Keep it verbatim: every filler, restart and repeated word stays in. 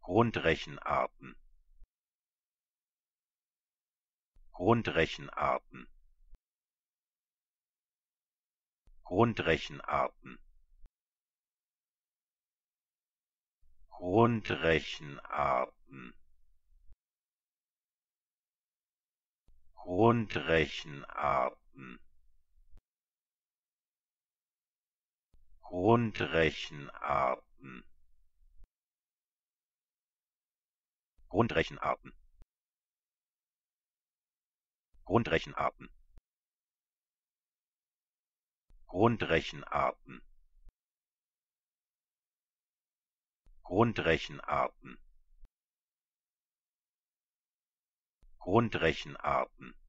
Grundrechenarten Grundrechenarten Grundrechenarten Grundrechenarten Grundrechenarten Grundrechenarten Grundrechenarten Grundrechenarten Grundrechenarten Grundrechenarten Grundrechenarten